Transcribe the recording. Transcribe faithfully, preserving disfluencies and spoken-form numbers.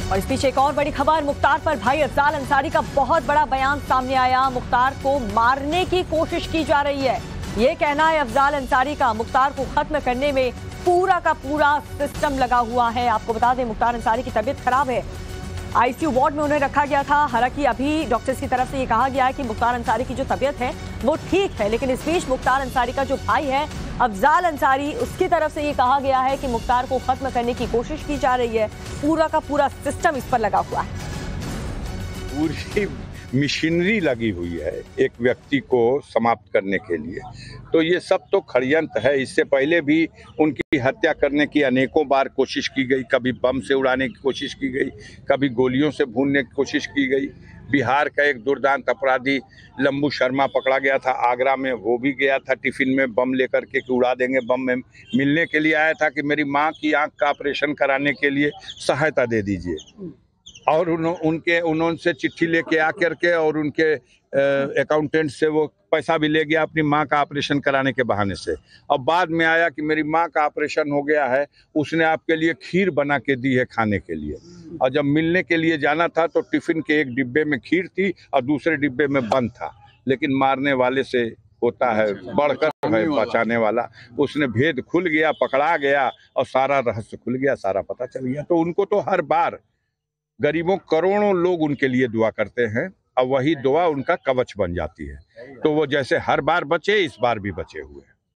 और इस पीछे एक और बड़ी खबर, मुख्तार पर भाई अफजाल अंसारी का बहुत बड़ा बयान सामने आया। मुख्तार को मारने की कोशिश की जा रही है, ये कहना है अफजाल अंसारी का। मुख्तार को खत्म करने में पूरा का पूरा सिस्टम लगा हुआ है। आपको बता दें, मुख्तार अंसारी की तबीयत खराब है, आईसीयू वार्ड में उन्हें रखा गया था। हालांकि अभी डॉक्टर्स की तरफ से ये कहा गया है कि मुख्तार अंसारी की जो तबीयत है वो ठीक है, लेकिन इस बीच मुख्तार अंसारी का जो भाई है अफजाल अंसारी, उसकी तरफ से ये कहा गया है कि मुख्तार को खत्म करने की कोशिश की जा रही है। पूरा का पूरा सिस्टम इस पर लगा हुआ है, पूरी मशीनरी लगी हुई है एक व्यक्ति को समाप्त करने के लिए। तो ये सब तो षड्यंत्र है। इससे पहले भी उनकी हत्या करने की अनेकों बार कोशिश की गई, कभी बम से उड़ाने की कोशिश की गई, कभी गोलियों से भूनने की कोशिश की गई। बिहार का एक दुर्दांत अपराधी लंबू शर्मा पकड़ा गया था आगरा में, वो भी गया था टिफिन में बम लेकर के कि उड़ा देंगे बम। में मिलने के लिए आया था कि मेरी माँ की आंख का ऑपरेशन कराने के लिए सहायता दे दीजिए, और उन, उनके उन्होंने चिट्ठी लेके आकर के और उनके अकाउंटेंट से वो पैसा भी ले गया अपनी माँ का ऑपरेशन कराने के बहाने से। अब बाद में आया कि मेरी माँ का ऑपरेशन हो गया है, उसने आपके लिए खीर बना के दी है खाने के लिए। और जब मिलने के लिए जाना था तो टिफिन के एक डिब्बे में खीर थी और दूसरे डिब्बे में बंद था। लेकिन मारने वाले से होता है बढ़कर है बचाने वाला। उसने भेद खुल गया, पकड़ा गया और सारा रहस्य खुल गया, सारा पता चल गया। तो उनको तो हर बार गरीबों करोड़ों लोग उनके लिए दुआ करते हैं और वही दुआ उनका कवच बन जाती है। तो वो जैसे हर बार बचे, इस बार भी बचे हुए हैं।